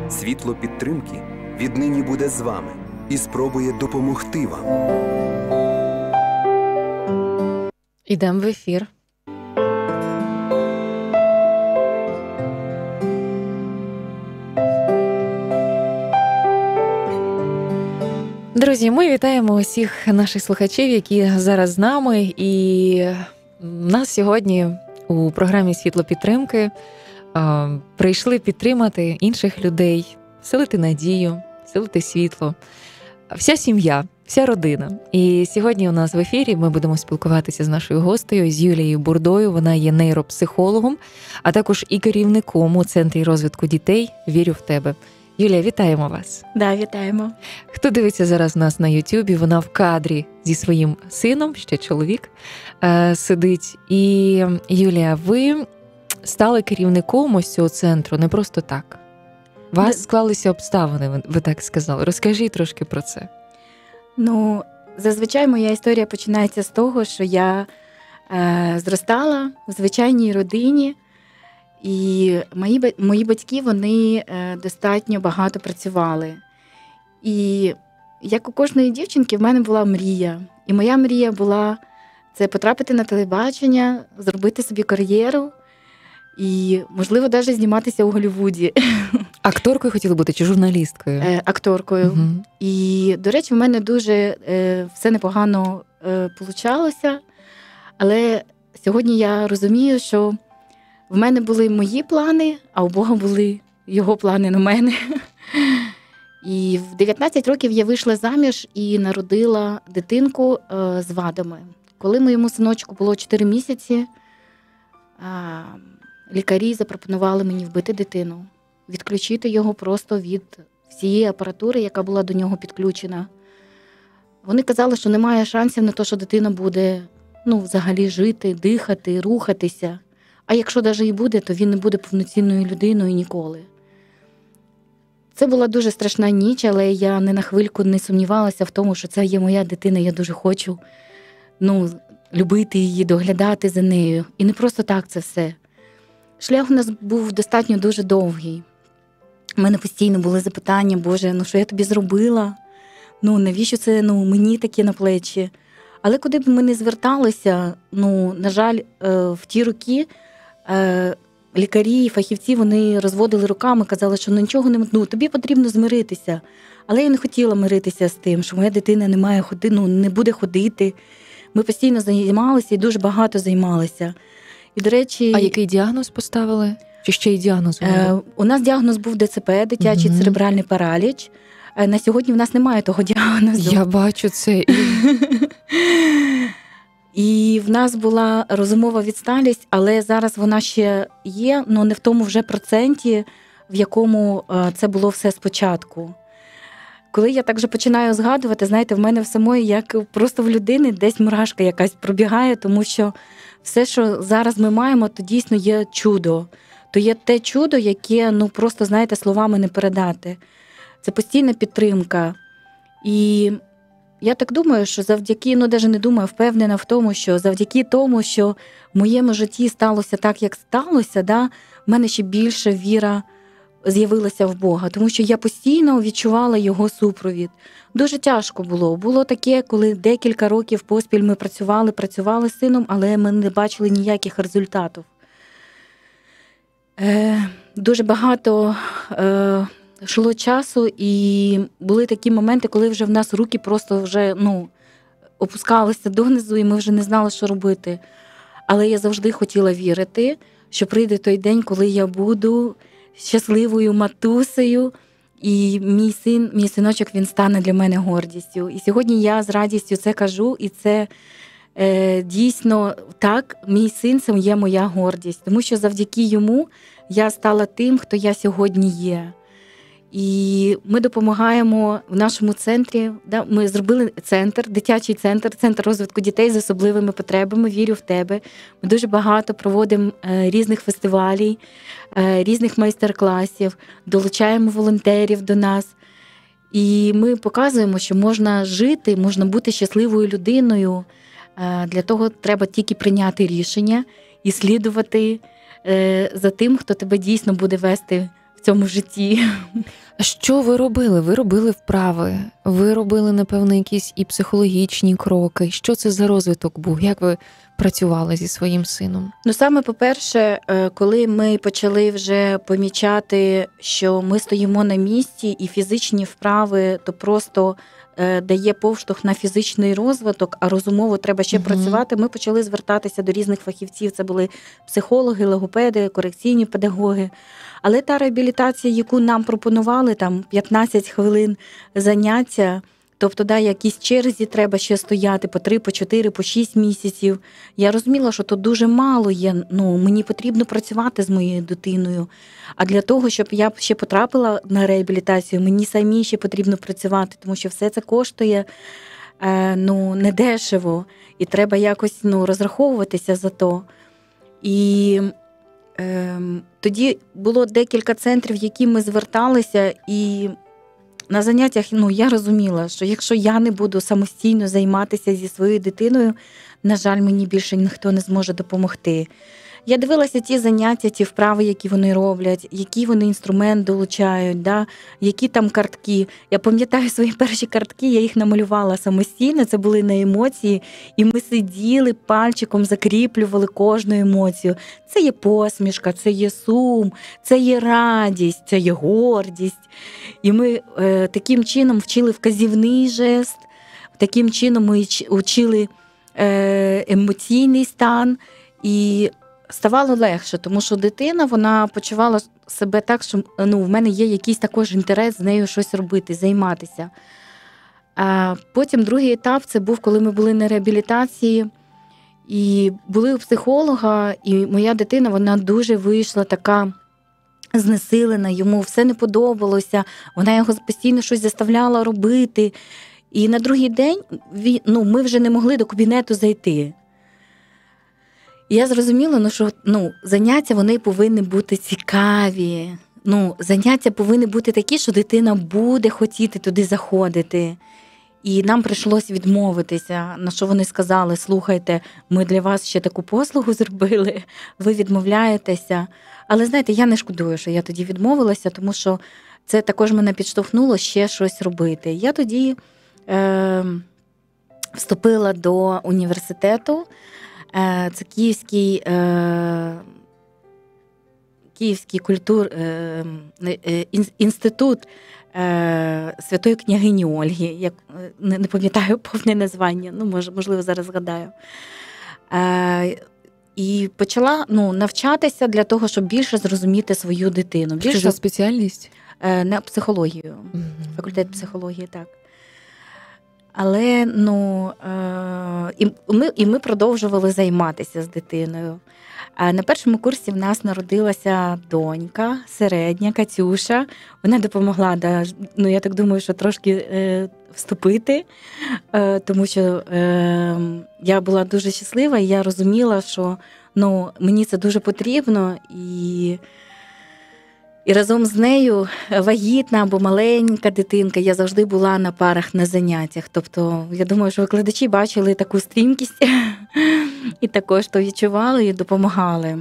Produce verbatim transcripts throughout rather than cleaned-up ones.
Світло підтримки віднині буде з вами і спробує допомогти вам. Ідемо в ефір. Друзі, ми вітаємо усіх наших слухачів, які зараз з нами. І нас сьогодні у програмі «Світло підтримки» прийшли підтримати інших людей, вселити надію, вселити світло. Вся сім'я, вся родина. І сьогодні у нас в ефірі ми будемо спілкуватися з нашою гостею, з Юлією Бурдою. Вона є нейропсихологом, а також і керівником у Центрі розвитку дітей «Вірю в тебе». Юлія, вітаємо вас. Да, вітаємо. Хто дивиться зараз нас на Ютубі, вона в кадрі зі своїм сином, ще чоловік, е, сидить. І, Юлія, ви стали керівником ось цього центру не просто так. У вас склалися обставини, ви, ви так сказали. Розкажіть трошки про це. Ну, зазвичай моя історія починається з того, що я е, зростала в звичайній родині, і мої, мої батьки, вони е, достатньо багато працювали. І як у кожної дівчинки, в мене була мрія. І моя мрія була це потрапити на телебачення, зробити собі кар'єру і, можливо, навіть зніматися у Голлівуді. Акторкою хотіли бути чи журналісткою? Е, акторкою. Угу. І, до речі, в мене дуже е, все непогано е, получалося. Але сьогодні я розумію, що в мене були мої плани, а у Бога були його плани на мене. І в дев'ятнадцять років я вийшла заміж і народила дитинку е, з вадами. Коли моєму синочку було чотири місяці, е, лікарі запропонували мені вбити дитину, відключити його просто від всієї апаратури, яка була до нього підключена. Вони казали, що немає шансів на те, що дитина буде, ну, взагалі жити, дихати, рухатися. А якщо навіть і буде, то він не буде повноцінною людиною ніколи. Це була дуже страшна ніч, але я ні на хвильку не сумнівалася в тому, що це є моя дитина, я дуже хочу, ну, любити її, доглядати за нею. І не просто так це все. Шлях у нас був достатньо дуже довгий. У мене постійно були запитання: Боже, ну що я тобі зробила? Ну, навіщо це, ну, мені таке на плечі? Але куди б ми не зверталися, ну, на жаль, в ті роки лікарі і фахівці, вони розводили руками, казали, що ну, нічого не, ну, тобі потрібно змиритися. Але я не хотіла миритися з тим, що моя дитина не має ходити, ну, не буде ходити. Ми постійно займалися і дуже багато займалися. І, до речі, а який діагноз поставили? Чи ще й діагноз був? Е, у нас діагноз був де це пе, дитячий угу. церебральний параліч. Е, на сьогодні в нас немає того діагнозу. Я бачу це. І в нас була розумова відсталість, але зараз вона ще є, але не в тому вже проценті, в якому це було все спочатку. Коли я так же починаю згадувати, знаєте, в мене в самої, як просто в людини, десь мурашка якась пробігає, тому що все, що зараз ми маємо, то дійсно є чудо. То є те чудо, яке, ну, просто, знаєте, словами не передати. Це постійна підтримка. І я так думаю, що завдяки, ну, навіть не думаю, впевнена в тому, що завдяки тому, що в моєму житті сталося так, як сталося, да, в мене ще більше віра з'явилася в Бога, тому що я постійно відчувала його супровід. Дуже тяжко було. Було таке, коли декілька років поспіль ми працювали, працювали з сином, але ми не бачили ніяких результатів. Е, дуже багато е, йшло часу, і були такі моменти, коли вже в нас руки просто вже, ну, опускалися донизу, і ми вже не знали, що робити. Але я завжди хотіла вірити, що прийде той день, коли я буду щасливою матусею, і мій син, мій синочок, він стане для мене гордістю. І сьогодні я з радістю це кажу, і це е, дійсно так, мій син – це є моя гордість, тому що завдяки йому я стала тим, хто я сьогодні є. І ми допомагаємо в нашому центрі, да, ми зробили центр, дитячий центр, центр розвитку дітей з особливими потребами «Вірю в тебе». Ми дуже багато проводимо е, різних фестивалів, е, різних майстер-класів, долучаємо волонтерів до нас. І ми показуємо, що можна жити, можна бути щасливою людиною. Е, для того треба тільки прийняти рішення і слідувати е, за тим, хто тебе дійсно буде вести в цьому житті. А що ви робили? Ви робили вправи, ви робили, напевно, якісь і психологічні кроки. Що це за розвиток був? Як ви працювали зі своїм сином? Ну, саме, по-перше, коли ми почали вже помічати, що ми стоїмо на місці, і фізичні вправи, то просто дає поштовх на фізичний розвиток, а розумово треба ще угу. працювати, ми почали звертатися до різних фахівців. Це були психологи, логопеди, корекційні педагоги. Але та реабілітація, яку нам пропонували, там п'ятнадцять хвилин заняття, тобто, да, якісь черзі треба ще стояти по три, по чотири, по шість місяців. Я розуміла, що то дуже мало є, ну, мені потрібно працювати з моєю дитиною. А для того, щоб я ще потрапила на реабілітацію, мені самі ще потрібно працювати, тому що все це коштує е, ну, недешево. І треба якось ну, розраховуватися за то. І е, тоді було декілька центрів, в які ми зверталися, і на заняттях ну, я розуміла, що якщо я не буду самостійно займатися зі своєю дитиною, на жаль, мені більше ніхто не зможе допомогти. Я дивилася ті заняття, ті вправи, які вони роблять, які вони інструмент долучають, да, які там картки. Я пам'ятаю свої перші картки, я їх намалювала самостійно, це були на емоції, і ми сиділи, пальчиком закріплювали кожну емоцію. Це є посмішка, це є сум, це є радість, це є гордість. І ми е, таким чином вчили вказівний жест, таким чином ми вчили е, емоційний стан, і ставало легше, тому що дитина, вона почувала себе так, що ну, в мене є якийсь також інтерес з нею щось робити, займатися. А потім другий етап, це був, коли ми були на реабілітації, і були у психолога, і моя дитина, вона дуже вийшла така знесилена, йому все не подобалося, вона його постійно щось заставляла робити. І на другий день ну, ми вже не могли до кабінету зайти. І я зрозуміла, ну, що ну, заняття вони повинні бути цікаві. Ну, заняття повинні бути такі, що дитина буде хотіти туди заходити. І нам прийшлось відмовитися, на що вони сказали: слухайте, ми для вас ще таку послугу зробили, ви відмовляєтеся. Але, знаєте, я не шкодую, що я тоді відмовилася, тому що це також мене підштовхнуло ще щось робити. Я тоді е, вступила до університету. Це Київський, е, Київський культур, е, е, інститут е, Святої княгині Ольги. Я не, не пам'ятаю повне названня, ну, мож, можливо, зараз згадаю. Е, і почала ну, навчатися для того, щоб більше зрозуміти свою дитину. Більше, що за спеціальність? Е, на психологію, mm-hmm. факультет психології, так. Але ну, е, і, ми, і ми продовжували займатися з дитиною. А на першому курсі в нас народилася донька, середня, Катюша. Вона допомогла, да, ну, я так думаю, що трошки е, вступити, е, тому що е, я була дуже щаслива, і я розуміла, що ну, мені це дуже потрібно. І... І разом з нею вагітна або маленька дитинка, я завжди була на парах на заняттях. Тобто, я думаю, що викладачі бачили таку стрімкість і також то відчували і допомагали.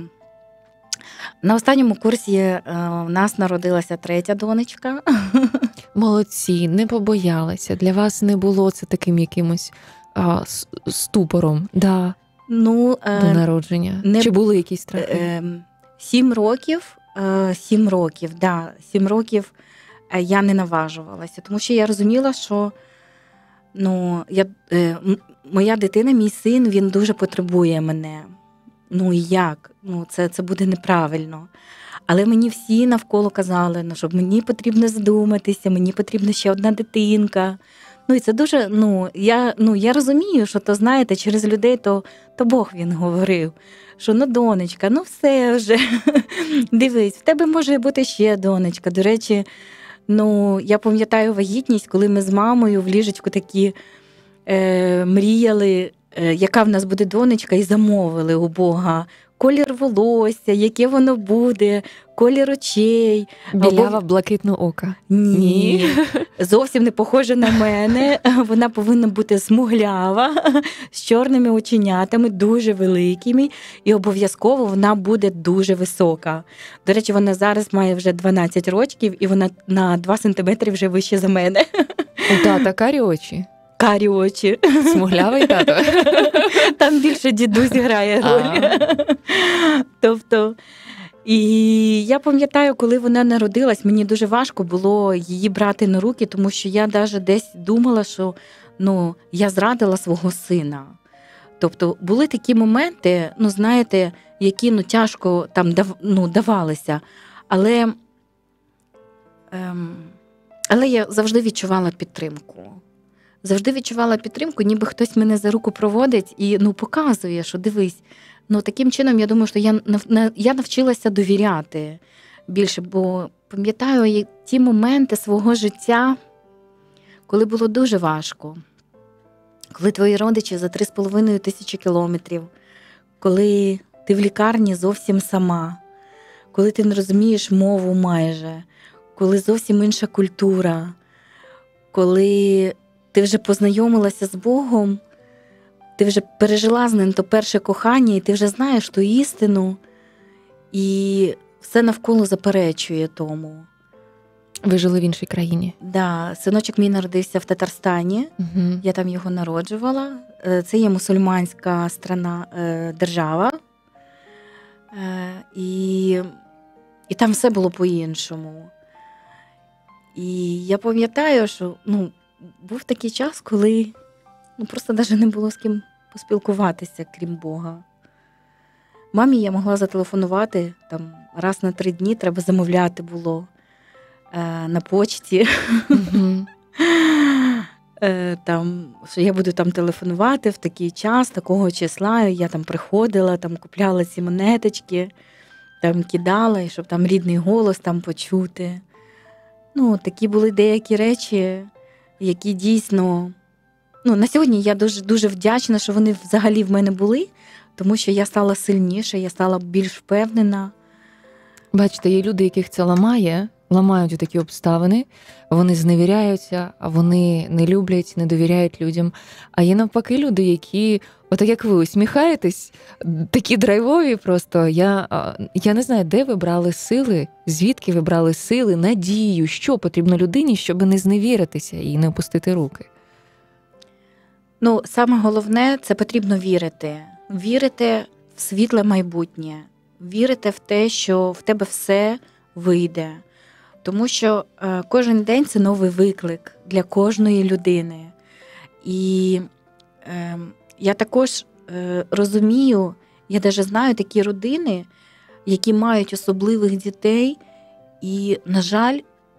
На останньому курсі у нас народилася третя донечка. Молодці, не побоялися. Для вас не було це таким якимось а, ступором да, ну, до народження? Не... Чи були якісь страхи? Е, сім років. Сім років, да, сім років я не наважувалася, тому що я розуміла, що ну, я, моя дитина, мій син, він дуже потребує мене. Ну і як? Ну, це, це буде неправильно. Але мені всі навколо казали, ну, що мені потрібно задуматися, мені потрібна ще одна дитинка. Ну і це дуже, ну, я, ну, я розумію, що то, знаєте, через людей то, то Бог він говорив. Що, ну, донечка, ну все вже, дивись, в тебе може бути ще донечка. До речі, ну, я пам'ятаю вагітність, коли ми з мамою в ліжечку такі е, мріяли, е, яка в нас буде донечка, і замовили у Бога, колір волосся, яке воно буде, колір очей. Білява блакитного ока. Ні. Ні. Зовсім не похожа на мене. Вона повинна бути смуглява, з чорними оченятами, дуже великими. І обов'язково вона буде дуже висока. До речі, вона зараз має вже дванадцять років, і вона на два сантиметри вже вище за мене. У тата карі очі. Карі очі. Смуглявий тато. Там більше дідусь грає роль. Тобто, і я пам'ятаю, коли вона народилась, мені дуже важко було її брати на руки, тому що я навіть десь думала, що ну, я зрадила свого сина. Тобто, були такі моменти, ну, знаєте, які ну, тяжко там дав, ну, давалися. Але, ем, але я завжди відчувала підтримку. Завжди відчувала підтримку, ніби хтось мене за руку проводить і ну, показує, що дивись. Ну, таким чином, я думаю, що я, я навчилася довіряти більше, бо пам'ятаю ті моменти свого життя, коли було дуже важко. Коли твої родичі за три з половиною тисячі кілометрів, коли ти в лікарні зовсім сама, коли ти не розумієш мову майже, коли зовсім інша культура, коли ти вже познайомилася з Богом, ти вже пережила з ним то перше кохання, і ти вже знаєш ту істину, і все навколо заперечує тому. Ви жили в іншій країні? Так, да, синочок мій народився в Татарстані, угу. Я там його народжувала. Це є мусульманська страна, держава, і, і там все було по-іншому. І я пам'ятаю, що ну, був такий час, коли ну, просто навіть не було з ким поспілкуватися, крім Бога. Мамі я могла зателефонувати, там, раз на три дні треба замовляти було е, на почті. Mm-hmm. е, там, що я буду там телефонувати в такий час, такого числа. Я там приходила, там купляла ці монеточки, там кидала, і щоб там рідний голос там почути. Ну, такі були деякі речі, які дійсно... Ну, на сьогодні я дуже, дуже вдячна, що вони взагалі в мене були, тому що я стала сильніша, я стала більш впевнена. Бачите, є люди, яких це ламає, ламають у такі обставини, вони зневіряються, вони не люблять, не довіряють людям. А є навпаки люди, які, отак як ви усміхаєтесь, такі драйвові просто. Я, я не знаю, де ви брали сили, звідки ви брали сили, надію, що потрібно людині, щоб не зневіритися і не опустити руки. Ну, саме головне, це потрібно вірити. Вірити в світле майбутнє. Вірити в те, що в тебе все вийде. Тому що е, кожен день – це новий виклик для кожної людини. І е, я також е, розумію, я навіть знаю такі родини, які мають особливих дітей, і, на жаль,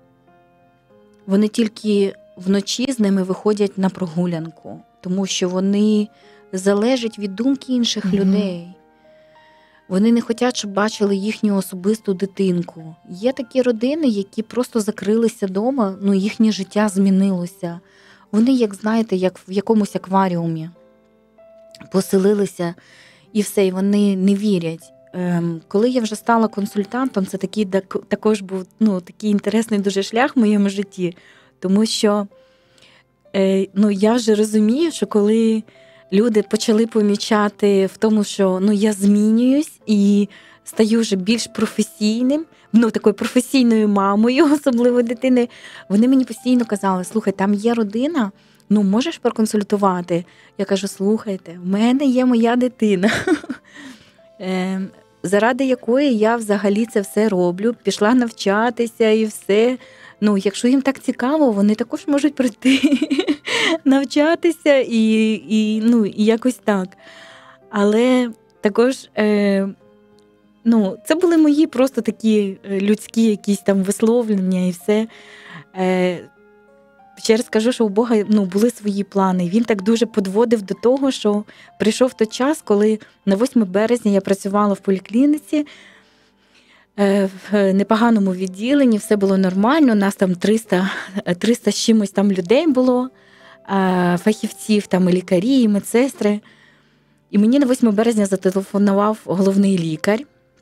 вони тільки вночі з ними виходять на прогулянку, тому що вони залежать від думки інших mm-hmm. людей. Вони не хочуть, щоб бачили їхню особисту дитинку. Є такі родини, які просто закрилися вдома, ну їхнє життя змінилося. Вони, як знаєте, як в якомусь акваріумі поселилися і все, і вони не вірять. Ем, коли я вже стала консультантом, це такий, також був ну, такий інтересний дуже шлях в моєму житті, тому що е, ну, я вже розумію, що коли люди почали помічати в тому, що ну, я змінююсь і стаю вже більш професійним, ну, такою професійною мамою, особливо дитини, вони мені постійно казали, слухай, там є родина, ну, можеш проконсультувати? Я кажу, слухайте, в мене є моя дитина, заради якої я взагалі це все роблю, пішла навчатися і все. Ну, якщо їм так цікаво, вони також можуть прийти навчатися і, і, ну, і якось так. Але також, е, ну, це були мої просто такі людські якісь там висловлення і все. Е, ще раз скажу, що у Бога ну, були свої плани. Він так дуже підводив до того, що прийшов той час, коли на восьме березня я працювала в поліклініці, в непоганому відділенні, все було нормально, у нас там триста, триста з чимось там людей було, фахівців, там і лікарі, і медсестри. І мені на восьме березня зателефонував головний лікар.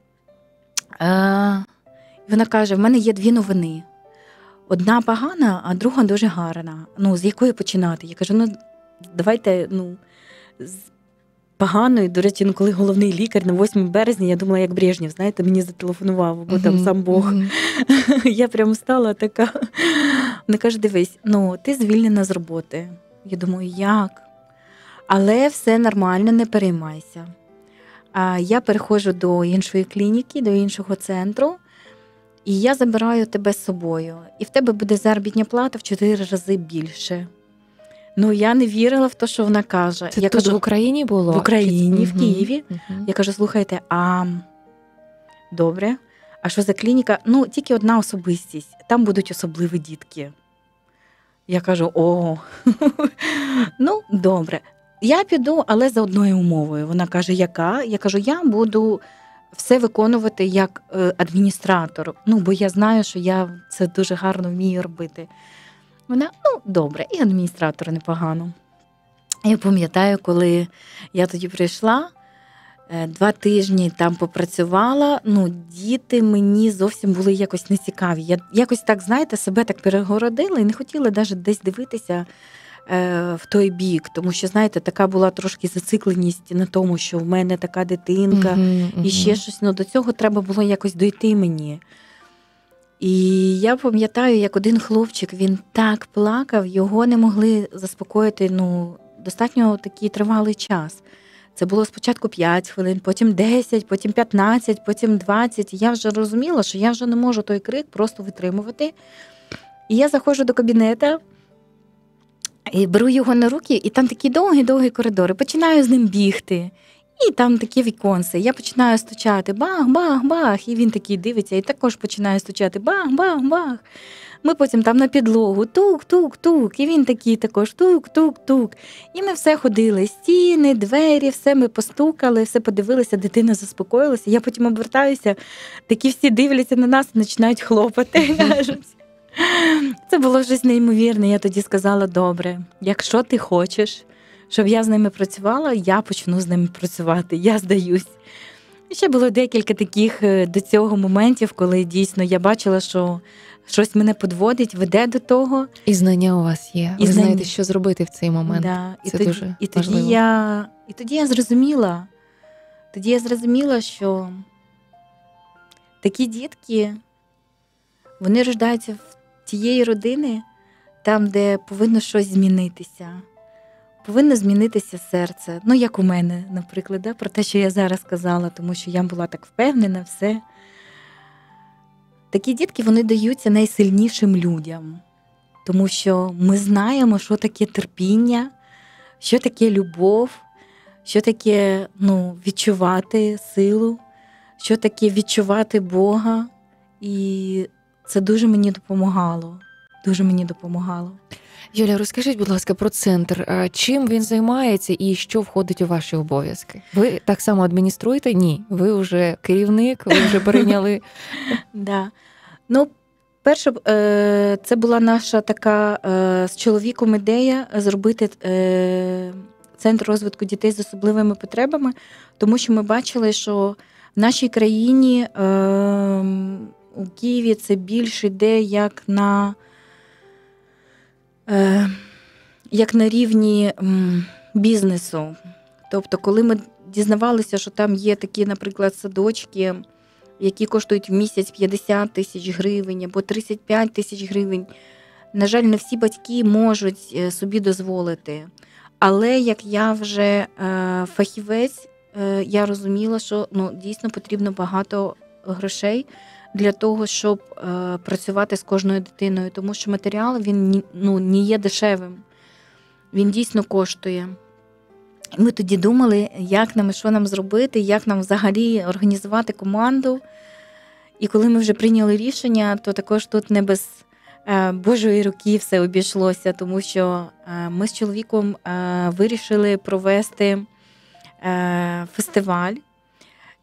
І вона каже, в мене є дві новини. Одна погана, а друга дуже гарна. Ну, з якої починати? Я кажу, ну, давайте, ну, з поганої. До речі, ну, коли головний лікар на восьме березня, я думала, як Брежнєв, знаєте, мені зателефонував, бо там сам Бог. Mm-hmm. Я прямо стала така. Вона каже, дивись, ну, ти звільнена з роботи. Я думаю, як? Але все нормально, не переймайся. А я переходжу до іншої клініки, до іншого центру, і я забираю тебе з собою. І в тебе буде заробітна плата в чотири рази більше. Ну, я не вірила в те, що вона каже. Це я тут кажу, в Україні було? В Україні, в Києві. Uh-huh. Я кажу, слухайте, а добре, а що за клініка? Ну, тільки одна особистість, там будуть особливі дітки. Я кажу, о, ну, добре. Я піду, але за одною умовою. Вона каже, яка? Я кажу, я буду все виконувати як адміністратор. Ну, бо я знаю, що я це дуже гарно вмію робити. Вона, ну, добре, і адміністратор непогано. Я пам'ятаю, коли я тоді прийшла, два тижні там попрацювала, ну, діти мені зовсім були якось нецікаві. Я якось так, знаєте, себе так перегородила і не хотіла навіть десь дивитися е, в той бік. Тому що, знаєте, така була трошки зацикленість на тому, що в мене така дитинка uh-huh, uh-huh. і ще щось. Ну, до цього треба було якось дойти мені. І я пам'ятаю, як один хлопчик, він так плакав, його не могли заспокоїти, ну, достатньо такий тривалий час. Це було спочатку п'ять хвилин, потім десять, потім п'ятнадцять, потім двадцять. І я вже розуміла, що я вже не можу той крик просто витримувати. І я заходжу до кабінету, і беру його на руки, і там такі довгі-довгі коридори. Починаю з ним бігти. І там такі віконці. Я починаю стучати бах-бах-бах. І він такий дивиться, і також починає стучати бах-бах-бах. Ми потім там на підлогу тук-тук-тук. І він такий також тук-тук-тук. І ми все ходили. Стіни, двері, все ми постукали, все подивилися, дитина заспокоїлася. Я потім обертаюся, такі всі дивляться на нас і починають хлопати. Це було щось неймовірне. Я тоді сказала, добре, якщо ти хочеш, щоб я з ними працювала, я почну з ними працювати, я здаюсь. І ще було декілька таких до цього моментів, коли дійсно я бачила, що щось мене підводить, веде до того. І знання у вас є. І Ви знання. знаєте, що зробити в цей момент. Да. Це і тоді, дуже і тоді важливо. я, і тоді я зрозуміла, тоді я зрозуміла, що такі дітки, вони рождаються в тієї родини, там, де повинно щось змінитися. Повинно змінитися серце. Ну, як у мене, наприклад, да? Про те, що я зараз сказала, тому що я була так впевнена, все. Такі дітки, вони даються найсильнішим людям. Тому що ми знаємо, що таке терпіння, що таке любов, що таке, ну, відчувати силу, що таке відчувати Бога. І це дуже мені допомагало. Дуже мені допомагало. Юля, розкажіть, будь ласка, про центр. Чим він займається і що входить у ваші обов'язки? Ви так само адмініструєте? Ні. Ви вже керівник, ви вже перейняли. Да. Ну, перше, це була наша така з чоловіком ідея зробити центр розвитку дітей з особливими потребами, тому що ми бачили, що в нашій країні, у Києві, це більше йде як на як на рівні бізнесу. Тобто, коли ми дізнавалися, що там є такі, наприклад, садочки, які коштують в місяць п'ятдесят тисяч гривень або тридцять п'ять тисяч гривень, на жаль, не всі батьки можуть собі дозволити. Але як я вже фахівець, я розуміла, що, ну, дійсно потрібно багато грошей для того, щоб е, працювати з кожною дитиною, тому що матеріал, він, ну, не є дешевим, він дійсно коштує. І ми тоді думали, як нам, що нам зробити, як нам взагалі організувати команду. І коли ми вже прийняли рішення, то також тут не без е, Божої руки все обійшлося, тому що е, ми з чоловіком е, вирішили провести е, фестиваль.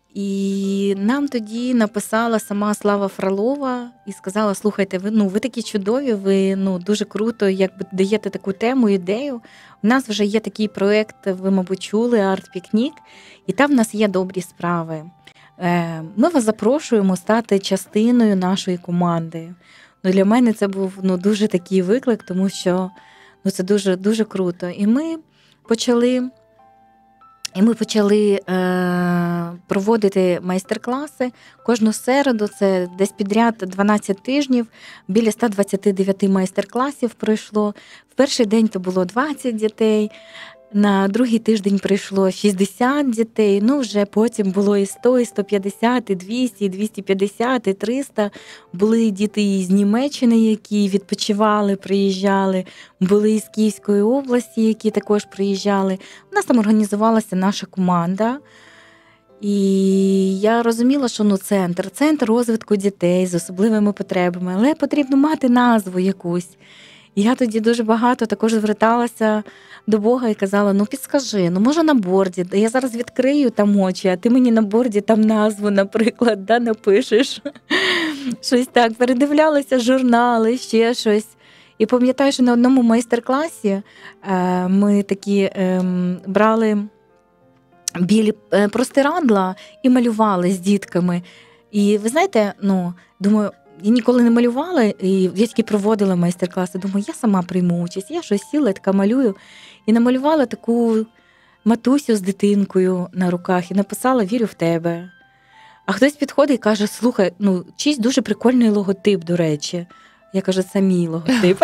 І нам тоді написала сама Слава Фролова і сказала: слухайте, ви, ну, ви такі чудові, ви ну, дуже круто якби, даєте таку тему, ідею. У нас вже є такий проєкт, ви, мабуть, чули, «Арт-пікнік», і там в нас є добрі справи. Ми вас запрошуємо стати частиною нашої команди. Ну, для мене це був ну, дуже такий виклик, тому що ну, це дуже, дуже круто. І ми почали... І ми почали е, проводити майстер-класи кожну середу, це десь підряд дванадцять тижнів, біля сто двадцять дев'ять майстер-класів пройшло. В перший день то було двадцять дітей, на другий тиждень прийшло шістдесят дітей, ну вже потім було і сто, і сто п'ятдесят, і двісті, і двісті п'ятдесят, і триста. Були діти із Німеччини, які відпочивали, приїжджали, були із Київської області, які також приїжджали. У нас там організувалася наша команда. І я розуміла, що ну, центр, центр розвитку дітей з особливими потребами, але потрібно мати назву якусь. І я тоді дуже багато також зверталася до Бога і казала: ну підскажи, ну може на борді, я зараз відкрию там очі, а ти мені на борді там назву, наприклад, да, напишеш. Щось так, передивлялася журнали, ще щось. І пам'ятаю, що на одному майстер-класі е, ми такі е, брали білі простирадла і малювали з дітками. І ви знаєте, ну, думаю, я ніколи не малювала, і я тільки проводила майстер-класи. Думаю, я сама прийму участь. Я щось сіла, така малюю. І намалювала таку матусю з дитинкою на руках і написала: «Вірю в тебе». А хтось підходить і каже: слухай, ну, чийсь дуже прикольний логотип, до речі. Я кажу: це мій логотип.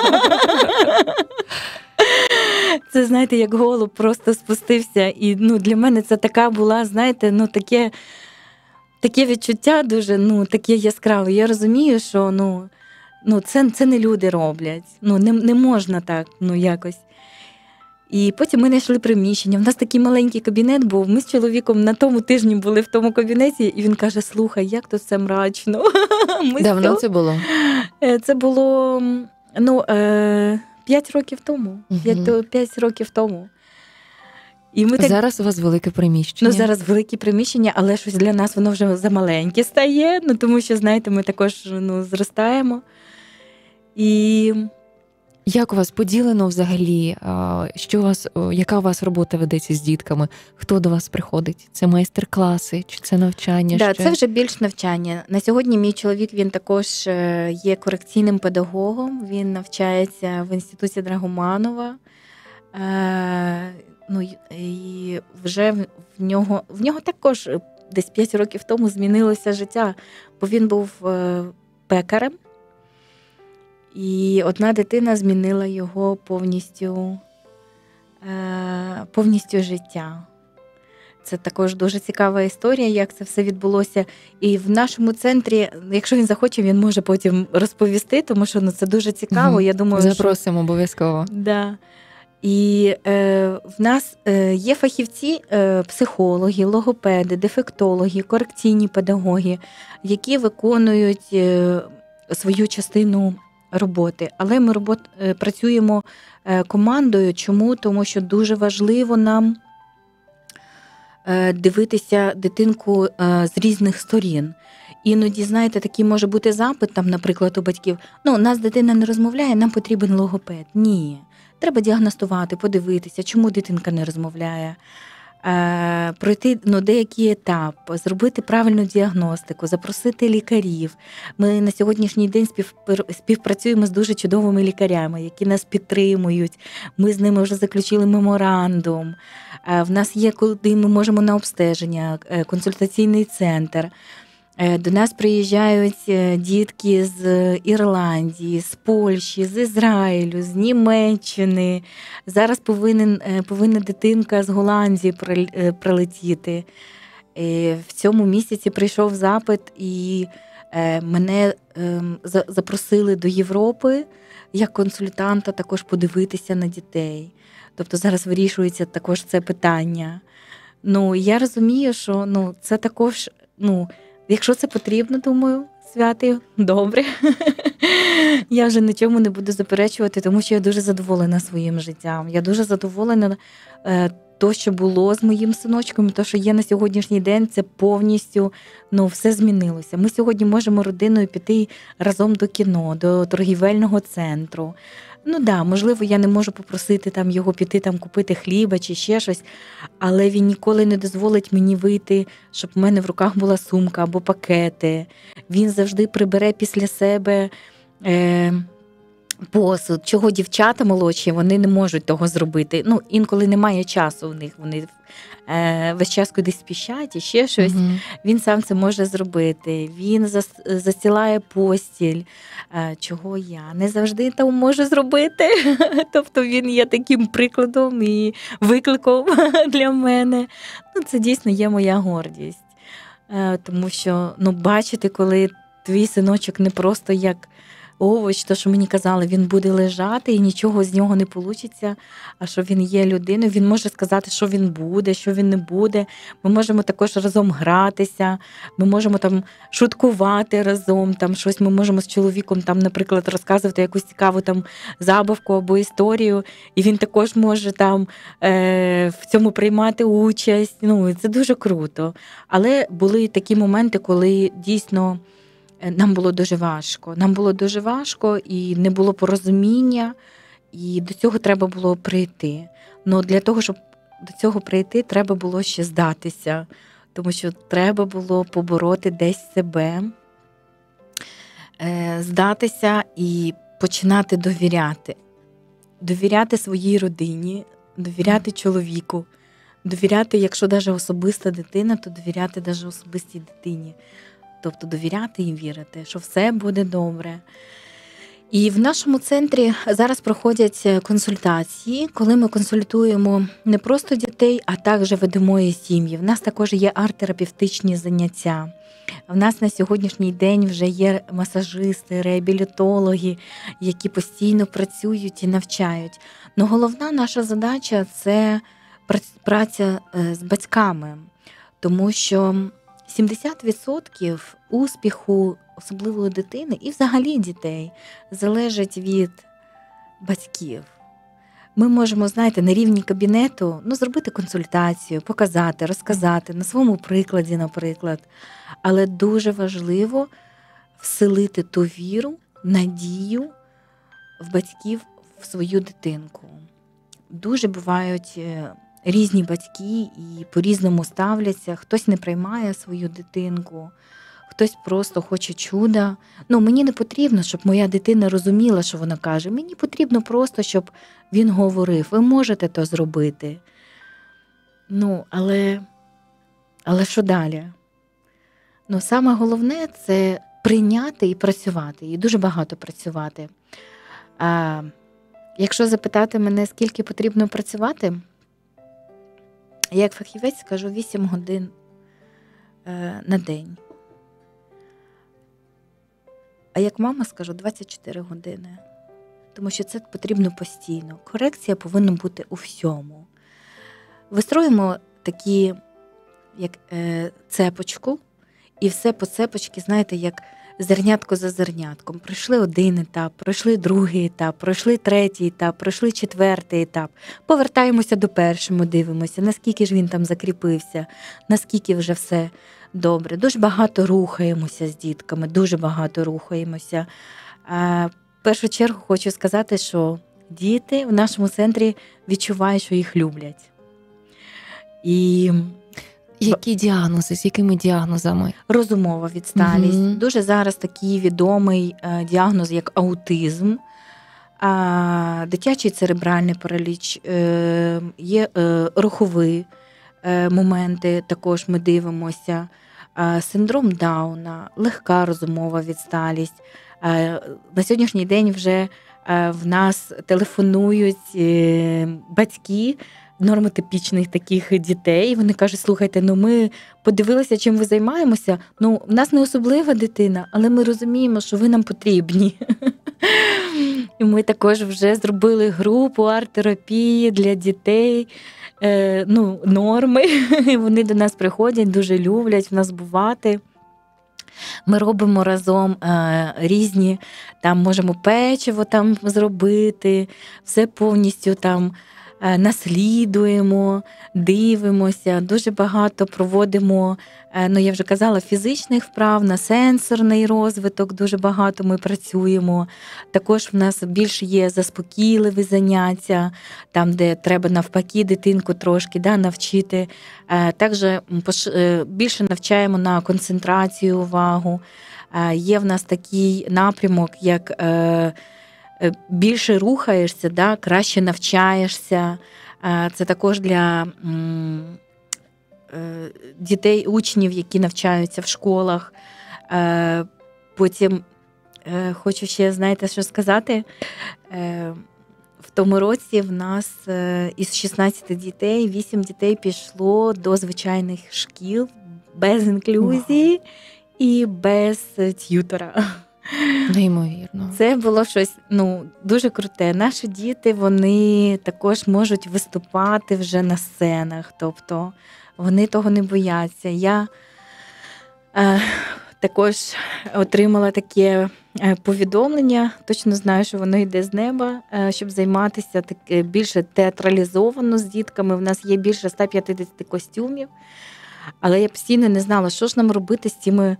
Це, знаєте, як голуб просто спустився. І ну, для мене це така була, знаєте, ну, таке... Таке відчуття дуже, ну, таке яскраве. Я розумію, що, ну, ну це, це не люди роблять. Ну, не, не можна так, ну, якось. І потім ми знайшли приміщення. У нас такий маленький кабінет був. Ми з чоловіком на тому тижні були в тому кабінеті, і він каже: слухай, як тут все мрачно. Давно це було? Це було, ну, п'ять років тому. П'ять років тому. І ми так... Зараз у вас велике приміщення. Ну, зараз велике приміщення, але щось для нас воно вже замаленьке стає, ну, тому що, знаєте, ми також ну, зростаємо. І... Як у вас поділено взагалі, що у вас, яка у вас робота ведеться з дітками? Хто до вас приходить? Це майстер-класи чи це навчання? Да, ще? Це вже більш навчання. На сьогодні мій чоловік, він також є корекційним педагогом, він навчається в інституті Драгоманова. Ну, і вже в нього, в нього також десь п'ять років тому змінилося життя, бо він був пекарем, і одна дитина змінила його повністю, повністю життя. Це також дуже цікава історія, як це все відбулося. І в нашому центрі, якщо він захоче, він може потім розповісти, тому що ну, це дуже цікаво. Угу. Я думаю, запросимо що... обов'язково. Да. І е, в нас е, є фахівці, е, психологи, логопеди, дефектологи, корекційні педагоги, які виконують е, свою частину роботи. Але ми робот, е, працюємо е, командою. Чому? Тому що дуже важливо нам е, дивитися дитинку е, з різних сторін. Іноді, знаєте, такий може бути запит, там, наприклад, у батьків: ну, у нас дитина не розмовляє, нам потрібен логопед. Ні. Треба діагностувати, подивитися, чому дитинка не розмовляє, е, пройти ну, деякий етап, зробити правильну діагностику, запросити лікарів. Ми на сьогоднішній день спів, співпрацюємо з дуже чудовими лікарями, які нас підтримують. Ми з ними вже заключили меморандум. Е, в нас є, куди ми можемо на обстеження, е, консультаційний центр. До нас приїжджають дітки з Ірландії, з Польщі, з Ізраїлю, з Німеччини. Зараз повинен, повинна дитинка з Голландії прилетіти. В цьому місяці прийшов запит, і мене запросили до Європи як консультанта також подивитися на дітей. Тобто зараз вирішується також це питання. Ну, я розумію, що ну, це також... ну, якщо це потрібно, думаю, святий, добре. Я вже нічому не буду заперечувати, тому що я дуже задоволена своїм життям. Я дуже задоволена то, що було з моїм синочком, то, що є на сьогоднішній день, це повністю, ну, все змінилося. Ми сьогодні можемо родиною піти разом до кіно, до торгівельного центру. Ну да, можливо, я не можу попросити там його піти там купити хліба чи ще щось, але він ніколи не дозволить мені вийти, щоб в мене в руках була сумка або пакети. Він завжди прибере після себе е, посуд. Чого дівчата молодші, вони не можуть того зробити. Ну, інколи немає часу в них, вони е, весь час кудись спішать і ще щось. Угу. Він сам це може зробити. Він зас, застілає постіль, е, чого я не завжди там можу зробити. Тобто він є таким прикладом і викликом для мене. Ну, це дійсно є моя гордість. Е, тому що, ну, бачити, коли твій синочок не просто як овоч, то, що мені казали, він буде лежати і нічого з нього не вийде, а що він є людиною, він може сказати, що він буде, що він не буде. Ми можемо також разом гратися, ми можемо там шуткувати разом, там щось ми можемо з чоловіком, там, наприклад, розказувати якусь цікаву там забавку або історію, і він також може там е- в цьому приймати участь. Ну, це дуже круто. Але були такі моменти, коли дійсно нам було дуже важко. Нам було дуже важко, і не було порозуміння, і до цього треба було прийти. Но для того, щоб до цього прийти, треба було ще здатися, тому що треба було побороти десь себе, здатися і починати довіряти. Довіряти своїй родині, довіряти чоловіку, довіряти, якщо навіть особиста дитина, то довіряти навіть особистій дитині. Тобто довіряти і вірити, що все буде добре. І в нашому центрі зараз проходять консультації, коли ми консультуємо не просто дітей, а також ведемо і сім'ї. В нас також є арт-терапевтичні заняття. В нас на сьогоднішній день вже є масажисти, реабілітологи, які постійно працюють і навчають. Но головна наша задача – це праця з батьками, тому що сімдесят відсотків успіху особливої дитини і взагалі дітей залежить від батьків. Ми можемо, знаєте, на рівні кабінету ну, зробити консультацію, показати, розказати, на своєму прикладі, наприклад. Але дуже важливо вселити ту віру, надію в батьків в свою дитинку. Дуже бувають різні батьки і по-різному ставляться. Хтось не приймає свою дитинку, хтось просто хоче чуда. Ну, мені не потрібно, щоб моя дитина розуміла, що вона каже. Мені потрібно просто, щоб він говорив. Ви можете то зробити. Ну, але, але що далі? Ну, саме головне – це прийняти і працювати. І дуже багато працювати. А якщо запитати мене, скільки потрібно працювати, я як фахівець скажу вісім годин е, на день. А як мама скажу двадцять чотири години. Тому що це потрібно постійно. Корекція повинна бути у всьому. Вистроїмо такі, як е, цепочку, і все по цепочці, знаєте, як зернятко за зернятком. Пройшли один етап, пройшли другий етап, пройшли третій етап, пройшли четвертий етап. Повертаємося до першого, дивимося, наскільки ж він там закріпився, наскільки вже все добре. Дуже багато рухаємося з дітками, дуже багато рухаємося. А, в першу чергу хочу сказати, що діти в нашому центрі відчувають, що їх люблять. І які діагнози, з якими діагнозами? Розумова відсталість. Угу. Дуже зараз такий відомий е, діагноз, як аутизм, е, дитячий церебральний параліч, е, є е, рухові е, моменти, також ми дивимося, е, синдром Дауна, легка розумова відсталість. Е, на сьогоднішній день вже е, в нас телефонують е, батьки нормотипічних таких дітей. Вони кажуть, слухайте, ну ми подивилися, чим ви займаємося. Ну, в нас не особлива дитина, але ми розуміємо, що ви нам потрібні. І ми також вже зробили групу арт-терапії для дітей, е, ну, норми. Вони до нас приходять, дуже люблять в нас бувати. Ми робимо разом е, різні, там можемо печиво там зробити, все повністю там наслідуємо, дивимося, дуже багато проводимо, ну я вже казала, фізичних вправ, на сенсорний розвиток, дуже багато ми працюємо. Також в нас більше є заспокійливі заняття, там, де треба навпаки дитинку трошки да, навчити. Також більше навчаємо на концентрацію, увагу. Є в нас такий напрямок, як більше рухаєшся, да, краще навчаєшся. Це також для дітей, учнів, які навчаються в школах. Потім хочу ще, знаєте, що сказати. В тому році в нас із шістнадцяти дітей, вісім дітей пішло до звичайних шкіл без інклюзії wow. і без т'ютора. Неймовірно. Це було щось, ну, дуже круте. Наші діти, вони також можуть виступати вже на сценах, тобто вони того не бояться. Я е, також отримала таке повідомлення, точно знаю, що воно йде з неба, е, щоб займатися так, більше театралізовано з дітками. У нас є більше сто п'ятдесят костюмів, але я постійно не знала, що ж нам робити з цими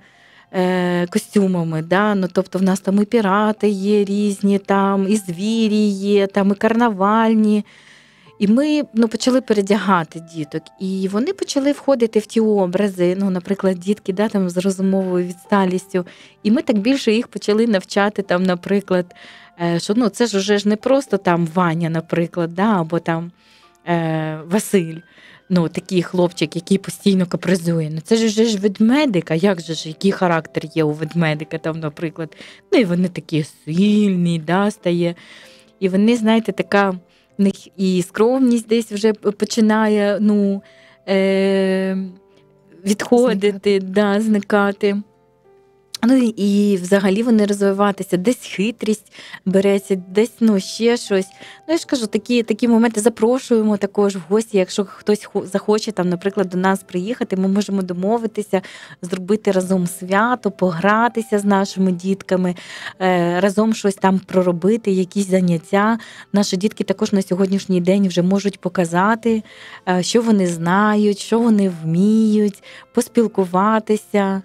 костюмами, да? Ну, тобто в нас там і пірати є різні, там і звірі є, там і карнавальні. І ми ну, почали передягати діток. І вони почали входити в ті образи, ну, наприклад, дітки да, там, з розумовою відсталістю. І ми так більше їх почали навчати, там, наприклад, що ну, це ж уже ж не просто там Ваня, наприклад, да, або там е, Василь. Ну, такий хлопчик, який постійно капризує. Ну, це ж вже ж ведмедик, а як же ж, який характер є у ведмедика, там, наприклад. Ну, і вони такі сильні, да, стає. І вони, знаєте, така, в них і скромність десь вже починає, ну, е- відходити, зникати. Да, зникати. Ну, і взагалі вони розвиватися, десь хитрість береться, десь ну, ще щось. Ну, я ж кажу, такі, такі моменти запрошуємо також в гості, якщо хтось захоче, там, наприклад, до нас приїхати, ми можемо домовитися, зробити разом свято, погратися з нашими дітками, разом щось там проробити, якісь заняття. Наші дітки також на сьогоднішній день вже можуть показати, що вони знають, що вони вміють, поспілкуватися.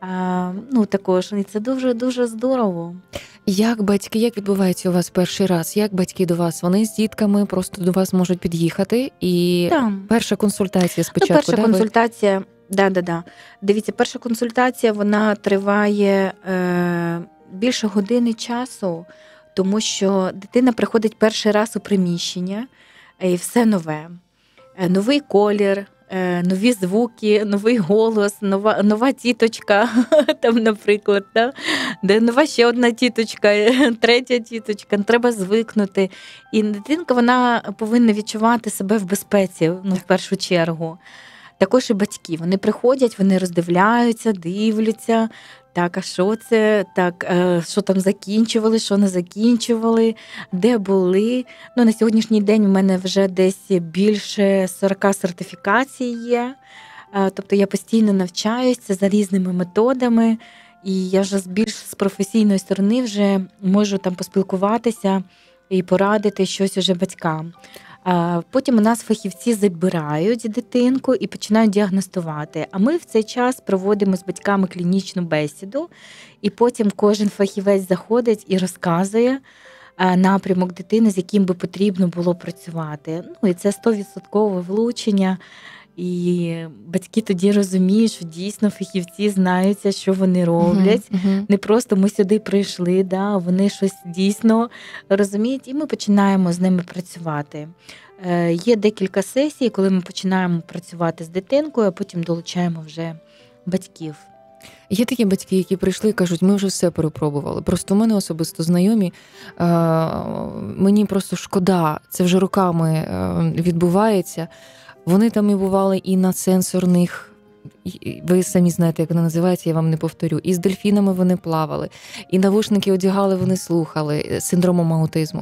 Ну, також, і це дуже-дуже здорово. Як батьки, як відбувається у вас перший раз? Як батьки до вас? Вони з дітками просто до вас можуть під'їхати? І Там. перша консультація спочатку? Ну, перша да, консультація, да, да, да. Дивіться, перша консультація, вона триває е, більше години часу, тому що дитина приходить перший раз у приміщення, і все нове. Новий колір, нові звуки, новий голос, нова, нова тіточка, там, наприклад, да? Де нова ще одна тіточка, третя тіточка, треба звикнути. І дитинка, вона повинна відчувати себе в безпеці, ну, в першу чергу. Також і батьки, вони приходять, вони роздивляються, дивляться, так, а що це, так, що там закінчували, що не закінчували, де були. Ну, на сьогоднішній день у мене вже десь більше сорок сертифікацій є, тобто я постійно навчаюся за різними методами, і я вже більш з професійної сторони вже можу там поспілкуватися і порадити щось уже батькам. Потім у нас фахівці забирають дитинку і починають діагностувати. А ми в цей час проводимо з батьками клінічну бесіду, і потім кожен фахівець заходить і розказує напрямок дитини, з яким би потрібно було працювати. Ну, і це сто відсотків влучення. І батьки тоді розуміють, що дійсно фахівці знаються, що вони роблять. Uh-huh, uh-huh. Не просто ми сюди прийшли, да, вони щось дійсно розуміють, і ми починаємо з ними працювати. Е, є декілька сесій, коли ми починаємо працювати з дитинкою, а потім долучаємо вже батьків. Є такі батьки, які прийшли і кажуть, ми вже все перепробували. Просто у мене особисто знайомі, е, мені просто шкода, це вже роками е, відбувається. Вони там і бували і на сенсорних, ви самі знаєте, як вона називається, я вам не повторю. І з дельфінами вони плавали, і навушники одягали, вони слухали, синдромом аутизму.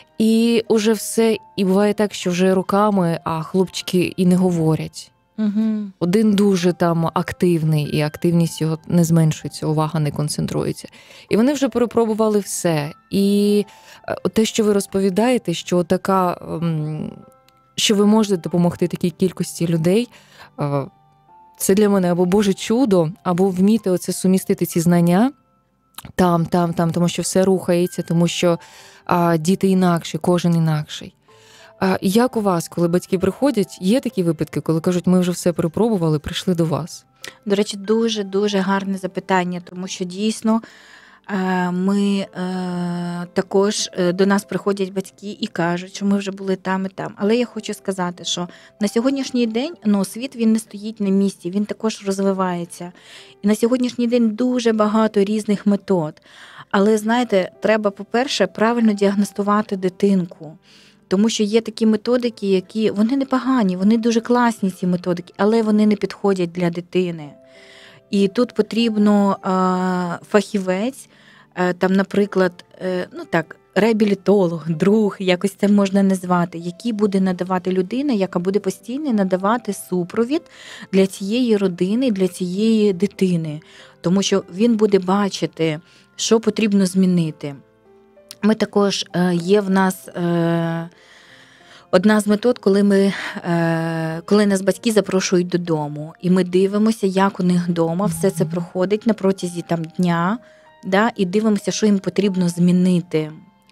І уже все, і буває так, що вже роками, а хлопчики і не говорять. Угу. Один дуже там активний, і активність його не зменшується, увага не концентрується. І вони вже перепробували все. І те, що ви розповідаєте, що така... що ви можете допомогти такій кількості людей, це для мене або Боже чудо, або вміти оце сумістити ці знання там, там, там, тому що все рухається, тому що а, діти інакші, кожен інакший. А як у вас, коли батьки приходять, є такі випадки, коли кажуть, ми вже все перепробували, прийшли до вас? До речі, дуже-дуже гарне запитання, тому що дійсно ми також до нас приходять батьки і кажуть, що ми вже були там і там. Але я хочу сказати, що на сьогоднішній день ну, світ він не стоїть на місці, він також розвивається. І на сьогоднішній день дуже багато різних метод. Але, знаєте, треба, по-перше, правильно діагностувати дитинку. Тому що є такі методики, які, вони непогані, вони дуже класні, ці методики, але вони не підходять для дитини. І тут потрібно а, фахівець, а, там, наприклад, а, ну так, реабілітолог, друг, якось це можна назвати, який буде надавати людина, яка буде постійно надавати супровід для цієї родини, для цієї дитини. Тому що він буде бачити, що потрібно змінити. Ми також, є в нас одна з метод, коли, ми, коли нас батьки запрошують додому, і ми дивимося, як у них вдома все це проходить на протязі там, дня, да, і дивимося, що їм потрібно змінити,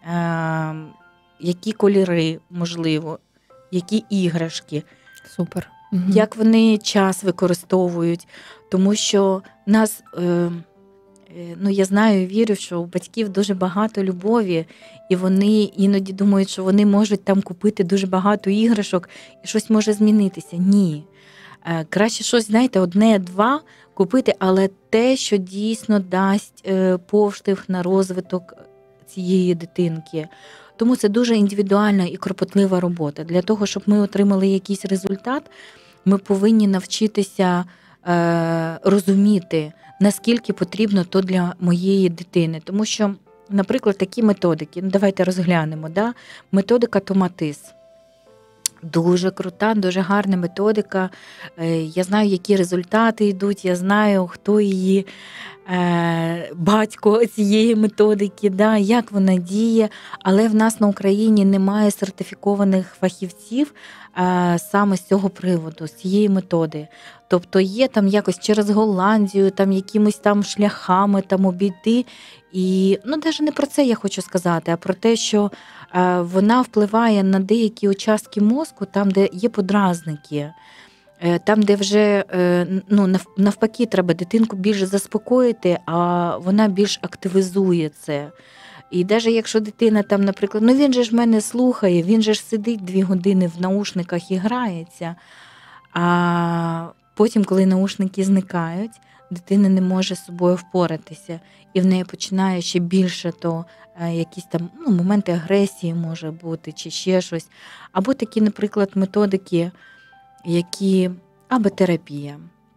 які кольори, можливо, які іграшки. Супер. Як вони час використовують, тому що нас... Ну, я знаю і вірю, що у батьків дуже багато любові, і вони іноді думають, що вони можуть там купити дуже багато іграшок і щось може змінитися. Ні. Краще щось, знаєте, одне-два купити, але те, що дійсно дасть поштовх на розвиток цієї дитинки. Тому це дуже індивідуальна і кропотлива робота. Для того, щоб ми отримали якийсь результат, ми повинні навчитися е, розуміти, наскільки потрібно то для моєї дитини. Тому що, наприклад, такі методики, ну давайте розглянемо, да? Методика Томатис. Дуже крута, дуже гарна методика. Я знаю, які результати йдуть, я знаю, хто її е, батько цієї методики, да, як вона діє, але в нас на Україні немає сертифікованих фахівців е, саме з цього приводу, з цієї методи. Тобто є там якось через Голландію, там якимись там шляхами там обійти. І, ну, навіть не про це я хочу сказати, а про те, що е, вона впливає на деякі участки мозку, там, де є подразники, е, там, де вже, е, ну, навпаки, треба дитинку більше заспокоїти, а вона більш активізує це. І навіть якщо дитина там, наприклад, ну він же ж мене слухає, він же ж сидить дві години в наушниках і грається, а потім, коли наушники зникають, дитина не може з собою впоратися, і в неї починає ще більше то якісь там ну, моменти агресії може бути, чи ще щось. Або такі, наприклад, методики, які або терапія,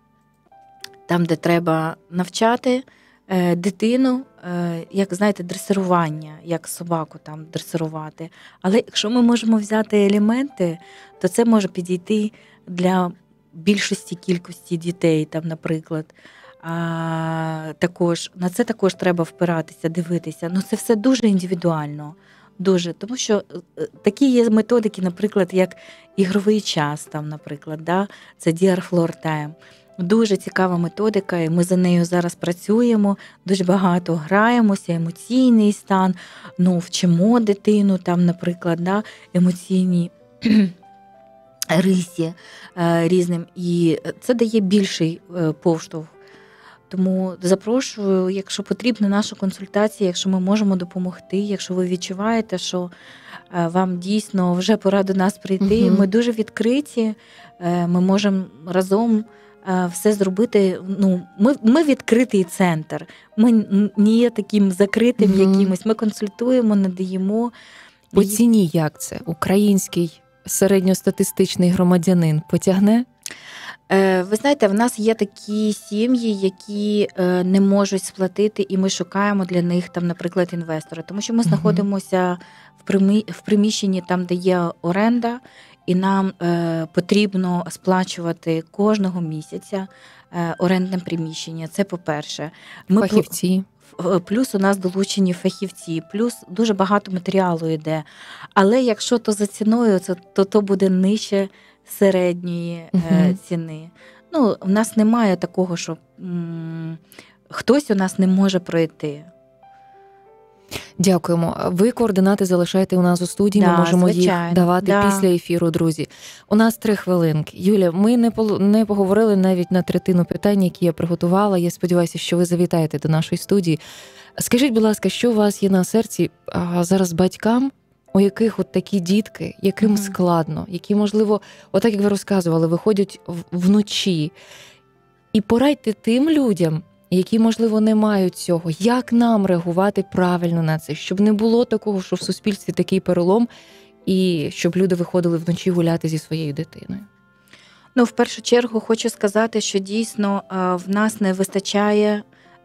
там, де треба навчати е, дитину, е, як, знаєте, дресирування, як собаку там дресирувати. Але якщо ми можемо взяти елементи, то це може підійти для більшості кількості дітей, там, наприклад. А, також, на це також треба впиратися, дивитися. Ну, це все дуже індивідуально. Дуже. Тому що такі є методики, наприклад, як ігровий час, там, наприклад, да? Це ді ар Floor Time. Дуже цікава методика, і ми за нею зараз працюємо, дуже багато граємося, емоційний стан, ну, вчимо дитину, там, наприклад, да? Емоційні рисі е, різним. І це дає більший е, поштовх. Тому запрошую, якщо потрібна наша консультація, якщо ми можемо допомогти, якщо ви відчуваєте, що вам дійсно вже пора до нас прийти, угу. Ми дуже відкриті, ми можемо разом все зробити. Ну, ми, ми відкритий центр, ми не є таким закритим угу. якимось, ми консультуємо, надаємо. По ціні як це? Український середньостатистичний громадянин потягне? Ви знаєте, в нас є такі сім'ї, які не можуть сплатити, і ми шукаємо для них, там, наприклад, інвестора. Тому що ми uh-huh. знаходимося в приміщенні, там, де є оренда, і нам потрібно сплачувати кожного місяця орендне приміщення. Це по-перше. Ми Фахівці. плюс у нас долучені фахівці, плюс дуже багато матеріалу йде. Але якщо то за ціною, то то буде нижче середньої угу. ціни. Ну, в нас немає такого, що м- хтось у нас не може пройти. Дякуємо. Ви координати залишаєте у нас у студії, да, ми можемо звичайно. їх давати да. після ефіру, друзі. У нас три хвилинки. Юля, ми не, по, не поговорили навіть на третину питань, які я приготувала. Я сподіваюся, що ви завітаєте до нашої студії. Скажіть, будь ласка, що у вас є на серці а, зараз батькам, у яких от такі дітки, яким mm-hmm. складно, які, можливо, отак, як ви розказували, виходять вночі. І порадьте тим людям, які, можливо, не мають цього, як нам реагувати правильно на це, щоб не було такого, що в суспільстві такий перелом, і щоб люди виходили вночі гуляти зі своєю дитиною. Ну, в першу чергу хочу сказати, що дійсно в нас не вистачає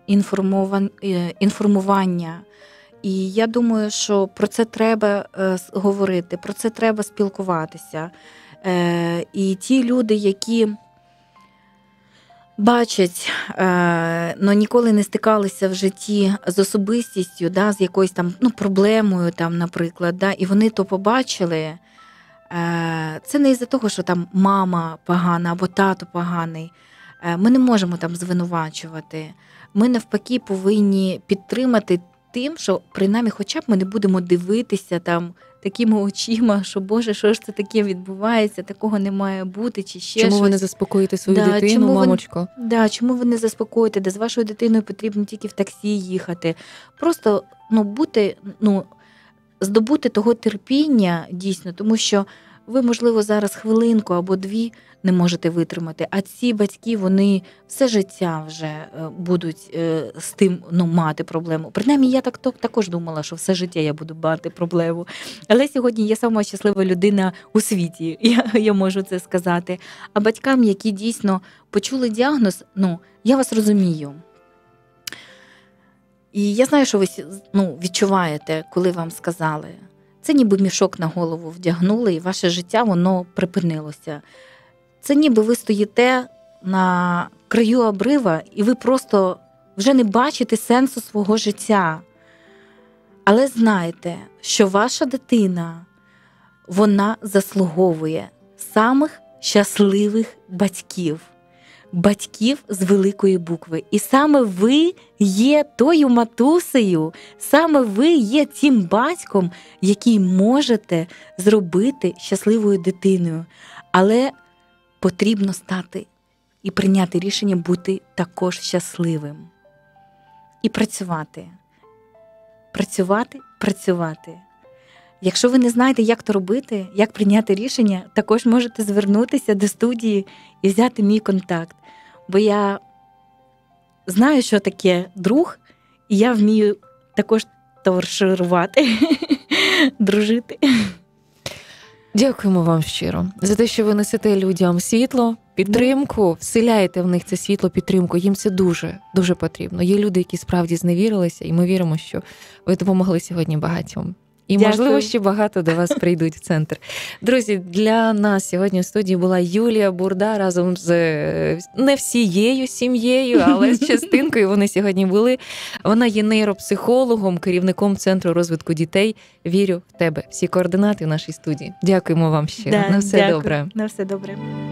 інформування. І я думаю, що про це треба говорити, про це треба спілкуватися. І ті люди, які бачать, але ніколи не стикалися в житті з особистістю, да, з якоюсь там, ну, проблемою, там, наприклад, да, і вони то побачили, це не із-за того, що там мама погана або тато поганий. Ми не можемо там звинувачувати. Ми навпаки повинні підтримати тим, що принаймні хоча б ми не будемо дивитися там такими очима, що Боже, що ж це таке відбувається, такого не має бути, чи ще чому щось. Ви не заспокоїте свою да, дитину, чому мамочко? Ви, да, чому ви не заспокоїте, де з вашою дитиною потрібно тільки в таксі їхати. Просто, ну, бути, ну, здобути того терпіння дійсно, тому що ви, можливо, зараз хвилинку або дві не можете витримати, а ці батьки, вони все життя вже будуть з тим, ну, мати проблему. Принаймні, я так також думала, що все життя я буду мати проблему. Але сьогодні я сама щаслива людина у світі, я, я можу це сказати. А батькам, які дійсно почули діагноз, ну, я вас розумію. І я знаю, що ви, ну, відчуваєте, коли вам сказали. Це ніби мішок на голову вдягнули, і ваше життя, воно припинилося. Це ніби ви стоїте на краю обрива, і ви просто вже не бачите сенсу свого життя. Але знайте, що ваша дитина, вона заслуговує самих щасливих батьків. Батьків з великої букви. І саме ви є тою матусею, саме ви є тим батьком, який можете зробити щасливою дитиною. Але потрібно стати і прийняти рішення бути також щасливим. І працювати. Працювати, працювати. Якщо ви не знаєте, як то робити, як прийняти рішення, також можете звернутися до студії і взяти мій контакт. Бо я знаю, що таке друг, і я вмію також товаришувати, дружити. Дякуємо вам щиро за те, що ви несете людям світло, підтримку, вселяєте в них це світло, підтримку. Їм це дуже, дуже потрібно. Є люди, які справді зневірилися, і ми віримо, що ви допомогли сьогодні багатьом. І, Дякую. Можливо, ще багато до вас прийдуть в центр. Друзі, для нас сьогодні в студії була Юлія Бурда разом з не всією сім'єю, але з частинкою вони сьогодні були. Вона є нейропсихологом, керівником Центру розвитку дітей «Вірю в тебе». Всі координати в нашій студії. Дякуємо вам щиро. Да, На все дякую. добре. На все добре.